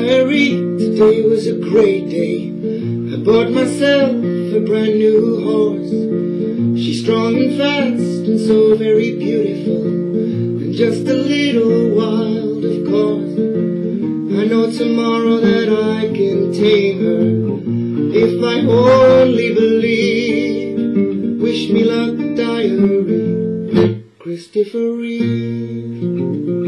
Mary, today was a great day. I bought myself a brand new horse. She's strong and fast and so very beautiful, and just a little wild, of course. I know tomorrow that I can tame her, if I only believe. Wish me luck, diary, Christopher Reeve.